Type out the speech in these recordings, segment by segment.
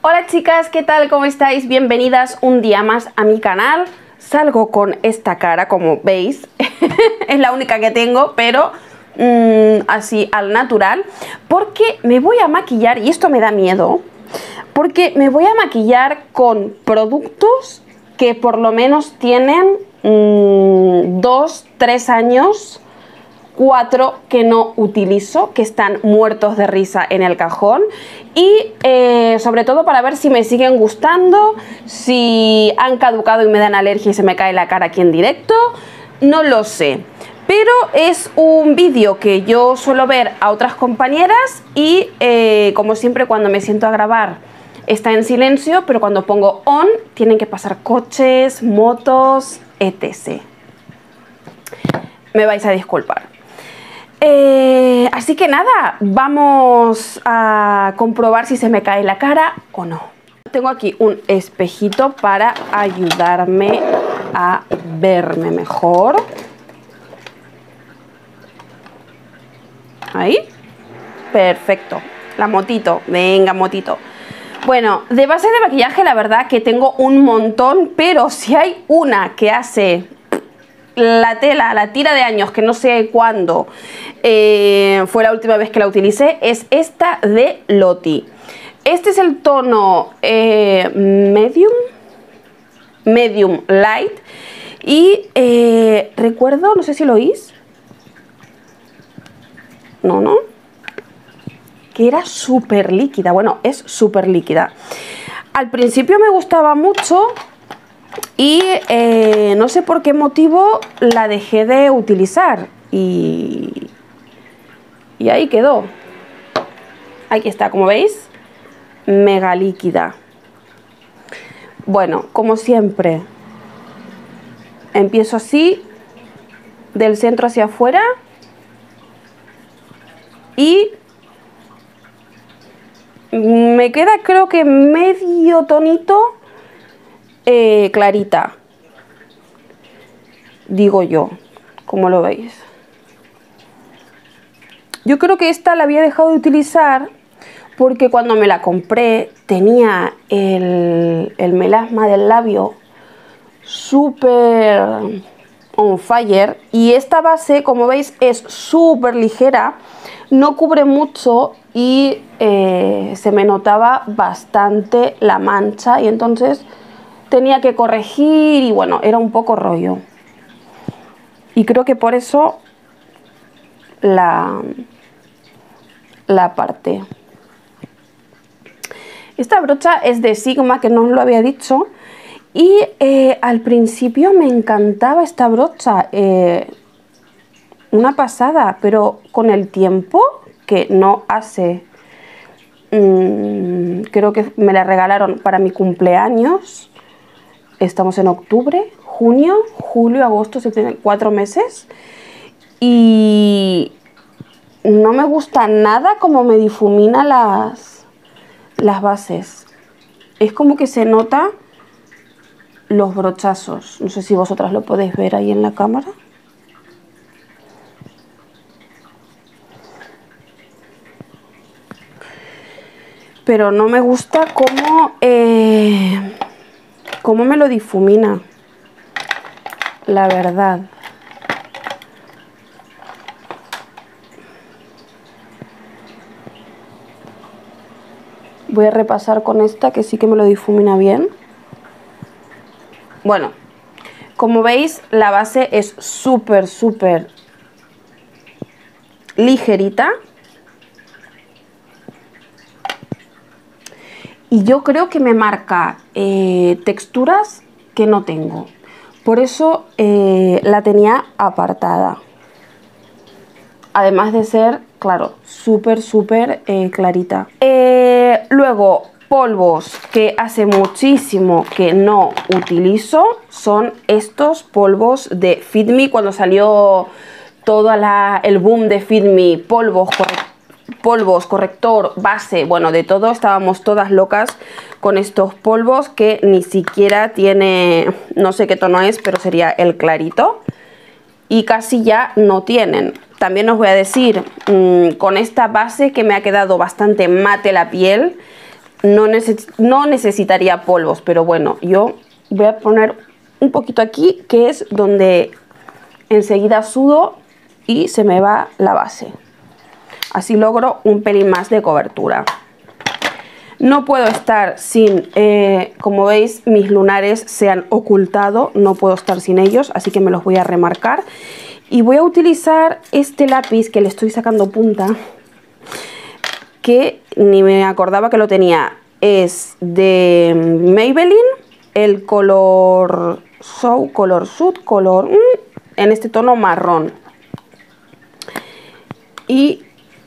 Hola chicas, ¿qué tal? ¿Cómo estáis? Bienvenidas un día más a mi canal. Salgo con esta cara, como veis. Es la única que tengo, pero así al natural. Porque me voy a maquillar, y esto me da miedo, porque me voy a maquillar con productos que por lo menos tienen 2, 3 años, 4 que no utilizo, que están muertos de risa en el cajón, y sobre todo para ver si me siguen gustando, si han caducado y me dan alergia y se me cae la cara aquí en directo, no lo sé. Pero es un vídeo que yo suelo ver a otras compañeras y como siempre cuando me siento a grabar está en silencio, pero cuando pongo on tienen que pasar coches, motos, etc. Me vais a disculpar. Así que nada, vamos a comprobar si se me cae la cara o no. Tengo aquí un espejito para ayudarme a verme mejor. Ahí. Perfecto. La motito. Venga, motito. Bueno, de base de maquillaje la verdad que tengo un montón, pero si hay una que hace la tira de años, que no sé cuándo fue la última vez que la utilicé, es esta de Loti. Este es el tono medium light y recuerdo, no sé si lo oís, no, que era súper líquida. Bueno, es súper líquida. Al principio me gustaba mucho y no sé por qué motivo la dejé de utilizar y ahí quedó. Aquí está, como veis, mega líquida. Bueno, como siempre, empiezo así, del centro hacia afuera y me queda creo que medio tonito clarita, digo yo, como lo veis. Yo creo que esta la había dejado de utilizar porque cuando me la compré tenía el melasma del labio súper on fire y esta base, como veis, es súper ligera, no cubre mucho y se me notaba bastante la mancha y entonces tenía que corregir y bueno, era un poco rollo. Y creo que por eso la aparté. Esta brocha es de Sigma, que no os lo había dicho, y al principio me encantaba esta brocha, una pasada, pero con el tiempo, que no hace, creo que me la regalaron para mi cumpleaños, estamos en octubre, junio, julio, agosto, septiembre, 4 meses, y no me gusta nada como me difumina las bases. Es como que se nota los brochazos. No sé si vosotras lo podéis ver ahí en la cámara. Pero no me gusta cómo me lo difumina, la verdad. Voy a repasar con esta, que sí que me lo difumina bien. Bueno, como veis, la base es súper ligerita. Y yo creo que me marca texturas que no tengo. Por eso la tenía apartada. Además de ser, claro, súper clarita. Luego, polvos que hace muchísimo que no utilizo son estos polvos de Fit Me. Cuando salió todo el boom de Fit Me, polvos, corrector, base, bueno, de todo, estábamos todas locas con estos polvos que ni siquiera tiene, no sé qué tono es, pero sería el clarito. Y casi ya no tienen. También os voy a decir, con esta base que me ha quedado bastante mate la piel, no necesitaría polvos, pero bueno, yo voy a poner un poquito aquí, que es donde enseguida sudo y se me va la base. Así logro un pelín más de cobertura. No puedo estar sin, como veis, mis lunares se han ocultado, no puedo estar sin ellos, así que me los voy a remarcar. Y voy a utilizar este lápiz que le estoy sacando punta, que ni me acordaba que lo tenía. Es de Maybelline, el color en este tono marrón. Y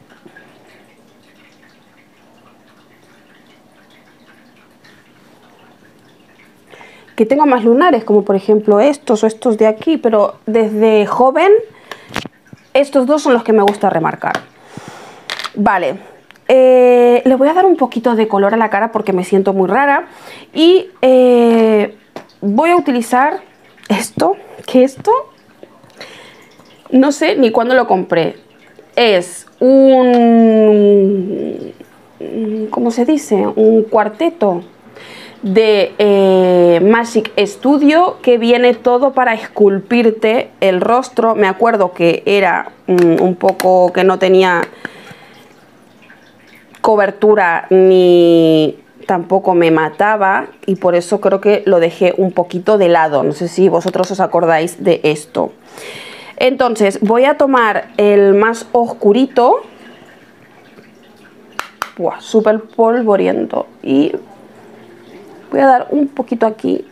que tengo más lunares, como por ejemplo estos o estos de aquí, pero desde joven estos dos son los que me gusta remarcar. Vale, le voy a dar un poquito de color a la cara porque me siento muy rara y voy a utilizar esto, que esto no sé ni cuándo lo compré. Es un, ¿cómo se dice? Un cuarteto de Magic Studio que viene todo para esculpirte el rostro. Me acuerdo que era un poco que no tenía cobertura ni tampoco me mataba y por eso creo que lo dejé un poquito de lado. No sé si vosotros os acordáis de esto. Entonces voy a tomar el más oscurito, súper polvoriento, y voy a dar un poquito aquí.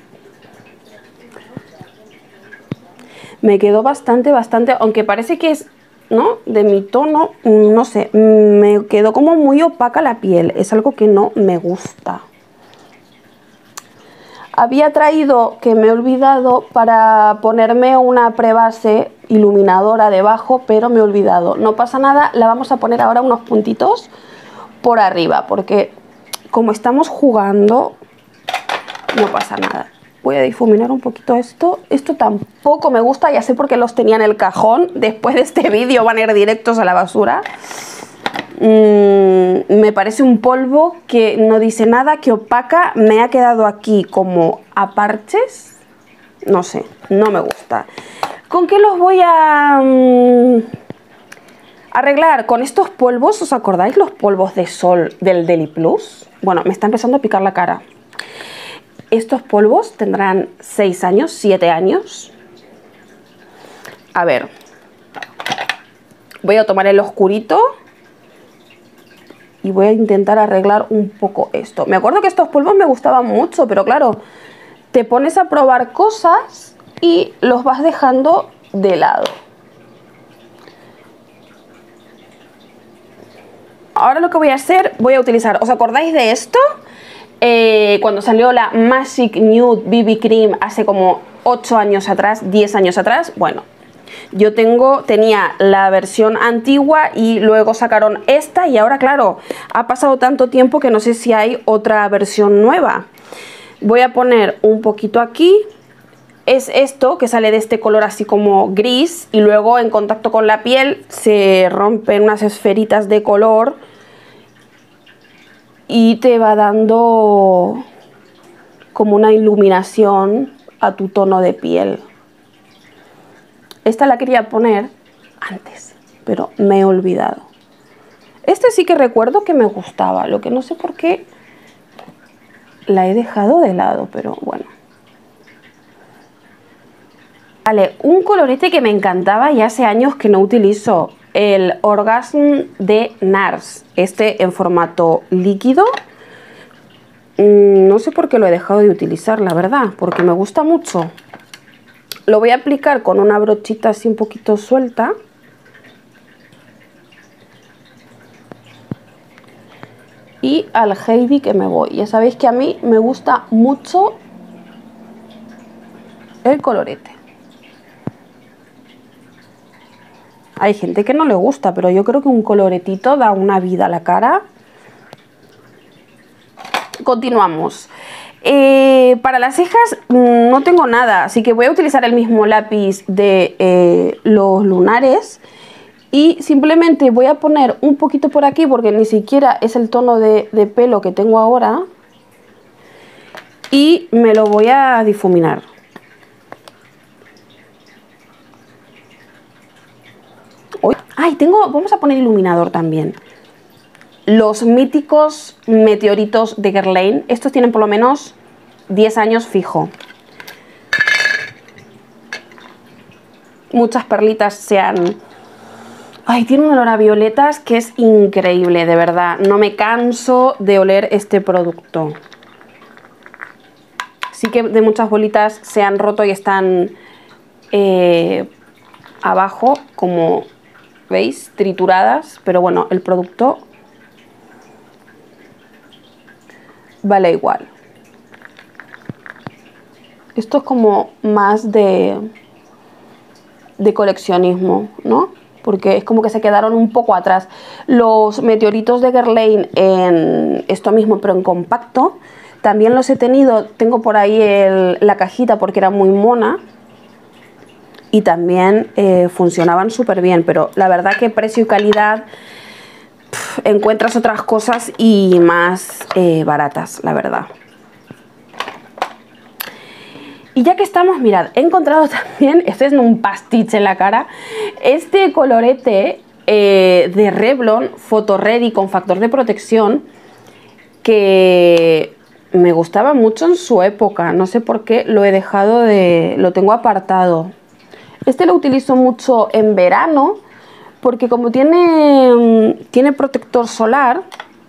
Me quedó bastante, aunque parece que es, ¿no?, de mi tono, no sé, me quedó como muy opaca la piel, es algo que no me gusta. Había traído, que me he olvidado, para ponerme una prebase iluminadora debajo, pero me he olvidado. No pasa nada, la vamos a poner ahora unos puntitos por arriba, porque como estamos jugando, no pasa nada. Voy a difuminar un poquito esto. Esto tampoco me gusta, ya sé por qué los tenía en el cajón. Después de este vídeo van a ir directos a la basura. Me parece un polvo que no dice nada, que opaca. Me ha quedado aquí como a parches. No sé, no me gusta. ¿Con qué los voy a arreglar? Con estos polvos. ¿Os acordáis los polvos de sol del Deli Plus? Bueno, me está empezando a picar la cara. Estos polvos tendrán 6 años, 7 años. A ver, voy a tomar el oscurito y voy a intentar arreglar un poco esto. Me acuerdo que estos polvos me gustaban mucho, pero claro, te pones a probar cosas y los vas dejando de lado. Ahora lo que voy a hacer, voy a utilizar, ¿os acordáis de esto? Cuando salió la Magic Nude BB Cream hace como 8 años atrás, 10 años atrás. Bueno, yo tenía la versión antigua y luego sacaron esta y ahora claro, ha pasado tanto tiempo que no sé si hay otra versión nueva. Voy a poner un poquito aquí. Es esto que sale de este color así como gris y luego en contacto con la piel se rompen unas esferitas de color y te va dando como una iluminación a tu tono de piel. Esta la quería poner antes, pero me he olvidado. Este sí que recuerdo que me gustaba, lo que no sé por qué la he dejado de lado, pero bueno. Vale, un colorete que me encantaba y hace años que no utilizo, el Orgasm de NARS, este en formato líquido. No sé por qué lo he dejado de utilizar, la verdad, porque me gusta mucho. Lo voy a aplicar con una brochita así un poquito suelta. Y al Heidi que me voy. Ya sabéis que a mí me gusta mucho el colorete. Hay gente que no le gusta, pero yo creo que un coloretito da una vida a la cara. Continuamos. Para las cejas no tengo nada, así que voy a utilizar el mismo lápiz de los lunares Y simplemente voy a poner un poquito por aquí porque ni siquiera es el tono de pelo que tengo ahora. Y me lo voy a difuminar. Ay, vamos a poner iluminador también. Los míticos meteoritos de Guerlain. Estos tienen por lo menos 10 años fijo. Muchas perlitas se han... Ay, tiene un olor a violetas que es increíble, de verdad. No me canso de oler este producto. Sí que de muchas bolitas se han roto y están abajo, como veis, trituradas. Pero bueno, el producto vale igual. Esto es como más de coleccionismo, ¿no? Porque es como que se quedaron un poco atrás. Los meteoritos de Guerlain en esto mismo, pero en compacto, también los he tenido. Tengo por ahí la cajita porque era muy mona y también funcionaban súper bien, pero la verdad que precio y calidad encuentras otras cosas y más baratas, la verdad. Y ya que estamos, mirad, he encontrado también, este es un pastiche en la cara, este colorete de Revlon Photo Ready con factor de protección que me gustaba mucho en su época. No sé por qué lo he dejado lo tengo apartado. Este lo utilizo mucho en verano porque como tiene protector solar,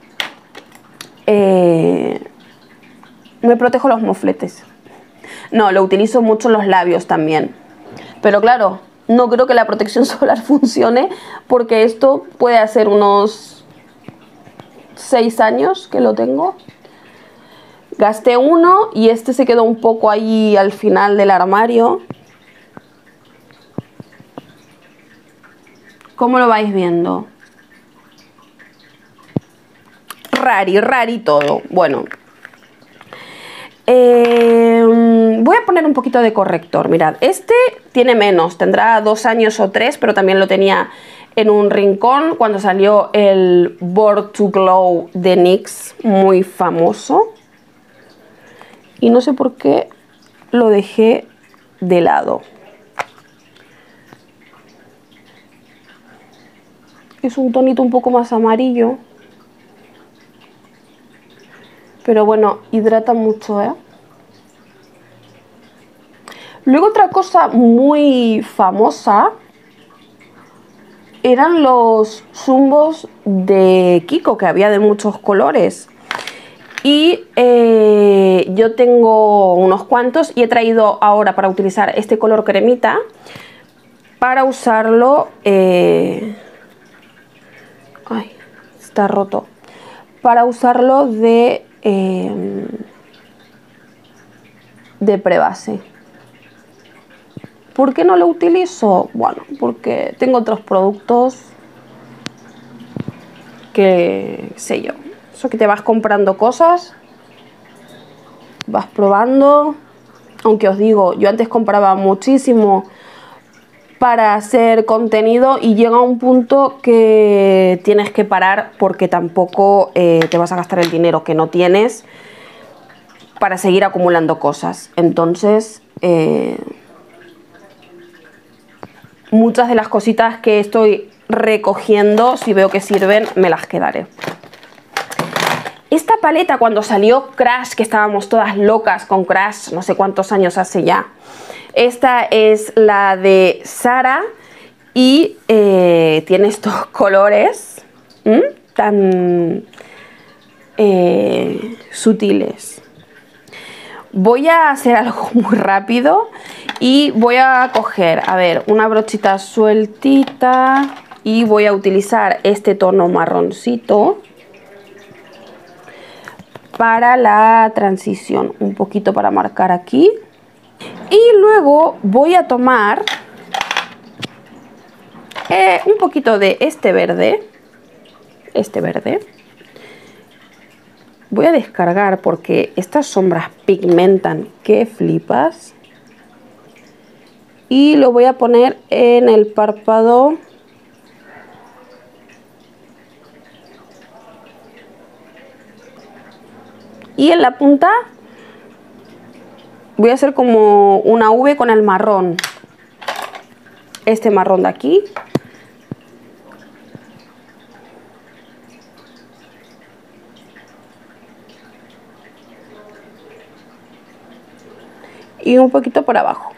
me protejo los mofletes. No, lo utilizo mucho en los labios también. Pero claro, no creo que la protección solar funcione porque esto puede hacer unos 6 años que lo tengo. Gasté uno y este se quedó un poco ahí al final del armario. ¿Cómo lo vais viendo? Rari todo. Bueno. Voy a poner un poquito de corrector. Mirad, este tiene menos, tendrá 2 años o 3, pero también lo tenía en un rincón cuando salió el Born to Glow de NYX, muy famoso. Y no sé por qué lo dejé de lado. Es un tonito un poco más amarillo. Pero bueno, hidrata mucho, ¿eh? Luego otra cosa muy famosa eran los zumbos de Kiko, que había de muchos colores. Y yo tengo unos cuantos y he traído ahora para utilizar este color cremita para usarlo... Ay, está roto. Para usarlo de prebase. ¿Por qué no lo utilizo? Bueno, porque tengo otros productos que sé yo. Eso que te vas comprando cosas, vas probando. Aunque os digo, yo antes compraba muchísimo para hacer contenido y llega un punto que tienes que parar porque tampoco te vas a gastar el dinero que no tienes para seguir acumulando cosas. Entonces, muchas de las cositas que estoy recogiendo, si veo que sirven, me las quedaré. Esta paleta, cuando salió Crash, que estábamos todas locas con Crash, no sé cuántos años hace ya. Esta es la de Sara y tiene estos colores tan sutiles. Voy a hacer algo muy rápido y voy a coger, a ver, una brochita sueltita y voy a utilizar este tono marroncito para la transición, un poquito para marcar aquí. Y luego voy a tomar un poquito de este verde. Voy a descargar porque estas sombras pigmentan que flipas. Y lo voy a poner en el párpado y en la punta voy a hacer como una V con el marrón. Este marrón de aquí. Y un poquito por abajo.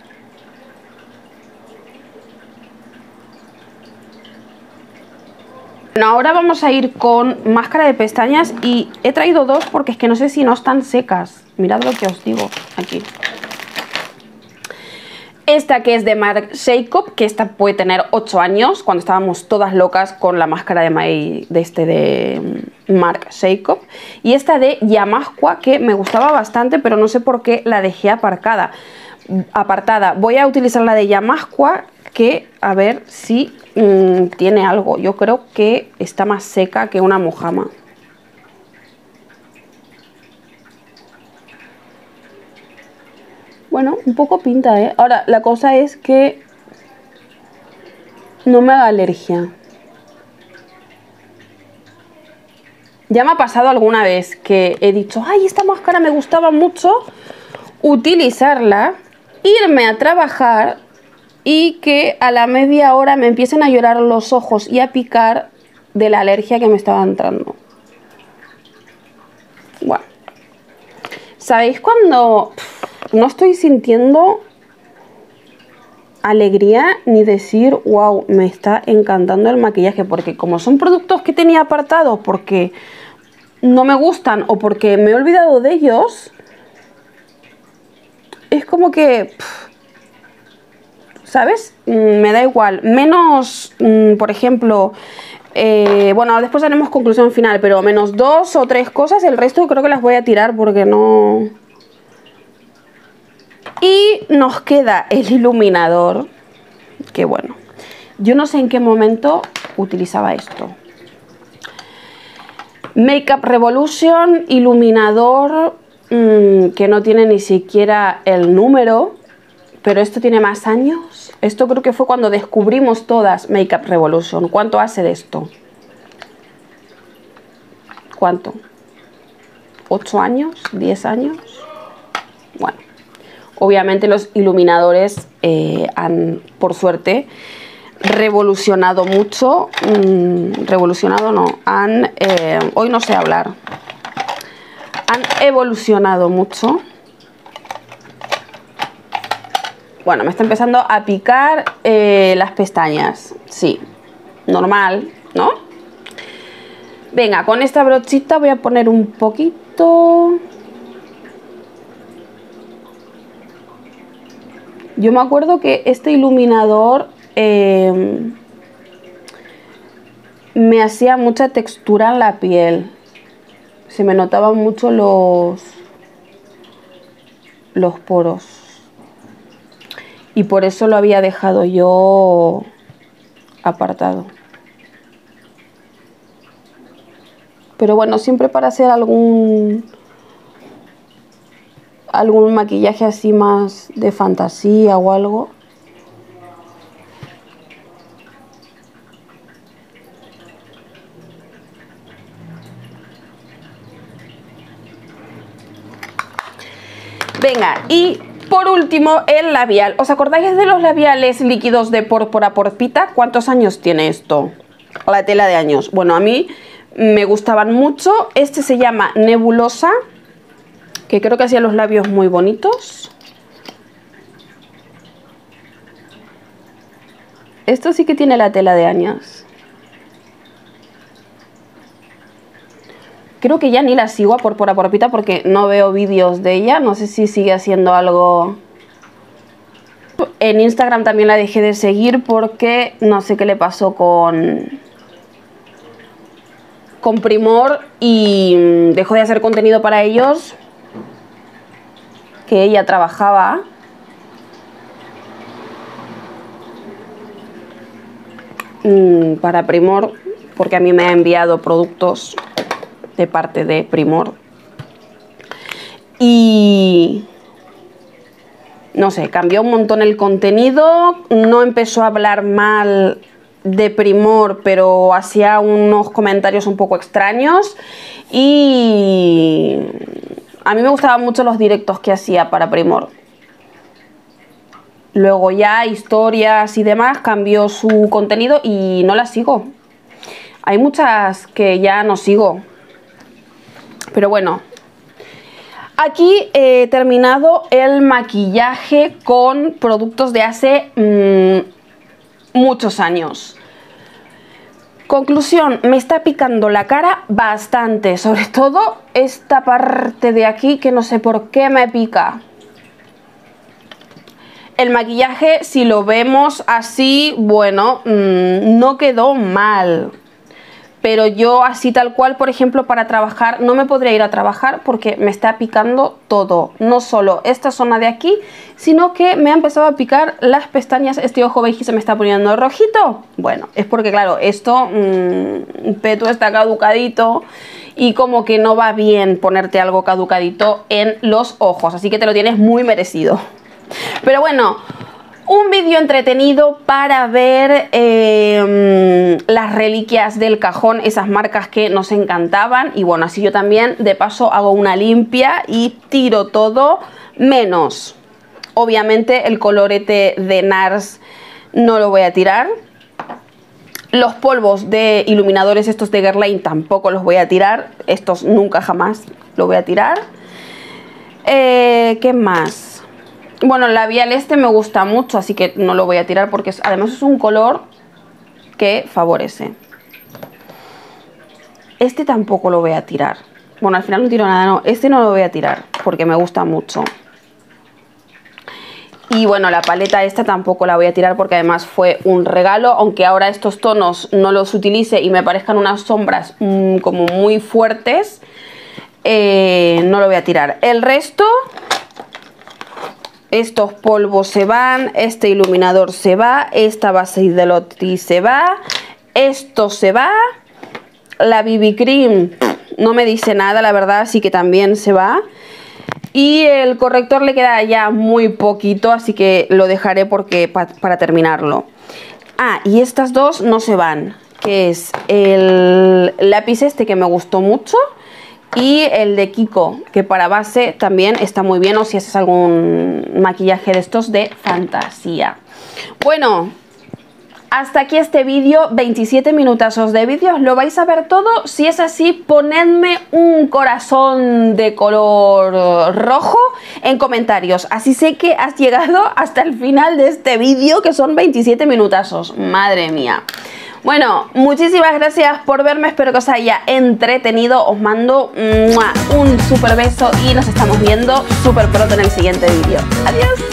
Bueno, ahora vamos a ir con máscara de pestañas y he traído dos porque es que no sé si no están secas. Mirad lo que os digo aquí. Esta que es de Marc Jacobs, que esta puede tener 8 años, cuando estábamos todas locas con la máscara de Marc Jacobs. Y esta de Yamasqua, que me gustaba bastante, pero no sé por qué la dejé apartada. Voy a utilizar la de Yamasqua, que a ver si tiene algo. Yo creo que está más seca que una mojama. Bueno, un poco pinta, ¿eh? Ahora, la cosa es que no me haga alergia. Ya me ha pasado alguna vez que he dicho, ay, esta máscara me gustaba mucho, utilizarla, irme a trabajar y que a la media hora me empiecen a llorar los ojos y a picar de la alergia que me estaba entrando. Bueno, ¿sabéis cuando no estoy sintiendo alegría ni decir, wow, me está encantando el maquillaje? Porque como son productos que tenía apartados porque no me gustan o porque me he olvidado de ellos, es como que, ¿sabes? Me da igual. Menos, por ejemplo, bueno, después haremos conclusión final, pero menos 2 o 3 cosas, el resto creo que las voy a tirar porque no... Y nos queda el iluminador, que bueno, yo no sé en qué momento utilizaba esto. Makeup Revolution, iluminador, que no tiene ni siquiera el número, pero esto tiene más años. Esto creo que fue cuando descubrimos todas Makeup Revolution. ¿Cuánto hace de esto? ¿Cuánto? ¿8 años? ¿10 años? Bueno. Obviamente los iluminadores han, por suerte, revolucionado mucho. Revolucionado no, hoy no sé hablar. Han evolucionado mucho. Bueno, me está empezando a picar las pestañas. Sí, normal, ¿no? Venga, con esta brochita voy a poner un poquito... Yo me acuerdo que este iluminador me hacía mucha textura en la piel. Se me notaban mucho los poros. Y por eso lo había dejado yo apartado. Pero bueno, siempre para hacer algún maquillaje así más de fantasía o algo. Venga, y por último el labial. ¿Os acordáis de los labiales líquidos de Pórpora Porpita? ¿Cuántos años tiene esto? La tela de años. Bueno, a mí me gustaban mucho. Este se llama Nebulosa, que creo que hacía los labios muy bonitos. Esto sí que tiene la tela de años. Creo que ya ni la sigo a Pórpora Porpita porque no veo vídeos de ella. No sé si sigue haciendo algo. En Instagram también la dejé de seguir porque no sé qué le pasó con Primor y dejó de hacer contenido para ellos, que ella trabajaba. Para Primor, porque a mí me ha enviado productos de parte de Primor y no sé, cambió un montón el contenido. No empezó a hablar mal de Primor, pero hacía unos comentarios un poco extraños y A mí me gustaban mucho los directos que hacía para Primor. Luego ya historias y demás cambió su contenido y no las sigo. Hay muchas que ya no sigo. Pero bueno. Aquí he terminado el maquillaje con productos de hace muchos años. Conclusión, me está picando la cara bastante, sobre todo esta parte de aquí que no sé por qué me pica. El maquillaje, si lo vemos así, bueno, no quedó mal. Pero yo así tal cual, por ejemplo, para trabajar, no me podría ir a trabajar porque me está picando todo. No solo esta zona de aquí, sino que me ha empezado a picar las pestañas. Este ojo, veis que se me está poniendo rojito. Bueno, es porque claro, esto, Petu está caducadito y como que no va bien ponerte algo caducadito en los ojos. Así que te lo tienes muy merecido. Pero bueno, un vídeo entretenido para ver las reliquias del cajón, esas marcas que nos encantaban. Y bueno, así yo también de paso hago una limpia y tiro todo, menos obviamente el colorete de NARS no lo voy a tirar. Los polvos de iluminadores estos de Guerlain tampoco los voy a tirar. Estos nunca jamás los voy a tirar. ¿Qué más? Bueno, el labial este me gusta mucho, así que no lo voy a tirar porque además es un color que favorece. Este tampoco lo voy a tirar. Bueno, al final no tiro nada, no. Este no lo voy a tirar porque me gusta mucho. Y bueno, la paleta esta tampoco la voy a tirar porque además fue un regalo. Aunque ahora estos tonos no los utilice y me parezcan unas sombras como muy fuertes, no lo voy a tirar. El resto... Estos polvos se van, este iluminador se va, esta base de Lottie se va, esto se va, la BB Cream no me dice nada, la verdad, así que también se va. Y el corrector le queda ya muy poquito, así que lo dejaré porque para terminarlo. Ah, y estas dos no se van, que es el lápiz este que me gustó mucho. Y el de Kiko, que para base también está muy bien, o si haces algún maquillaje de estos de fantasía. Bueno, hasta aquí este vídeo, 27 minutazos de vídeo, lo vais a ver todo. Si es así, ponedme un corazón de color rojo en comentarios. Así sé que has llegado hasta el final de este vídeo, que son 27 minutazos. Madre mía. Bueno, muchísimas gracias por verme, espero que os haya entretenido, os mando un súper beso y nos estamos viendo súper pronto en el siguiente vídeo. Adiós.